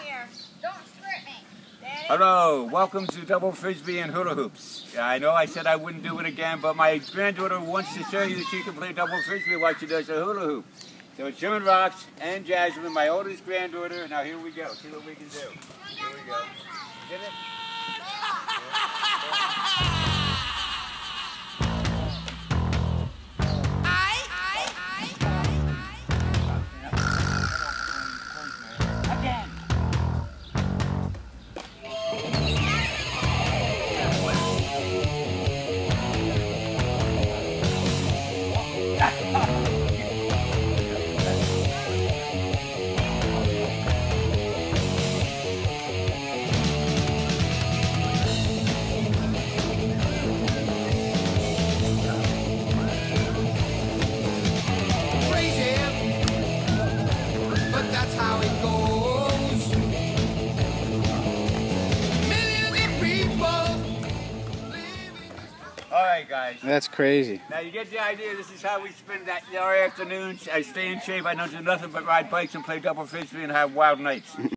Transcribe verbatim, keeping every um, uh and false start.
here. Don't squirt me. Daddy? Hello, welcome to Double Frisbee and Hula Hoops. I know I said I wouldn't do it again, but my granddaughter wants to show you that she can play Double Frisbee while she does a hula hoop. So it's Sherman Rocks and Jasmine, my oldest granddaughter. Now here we go. See what we can do. Here we go. Get it? Alright guys. That's crazy. Now you get the idea, this is how we spend that our afternoons. I stay in shape, I don't do nothing but ride bikes and play Double Frisbee and have wild nights.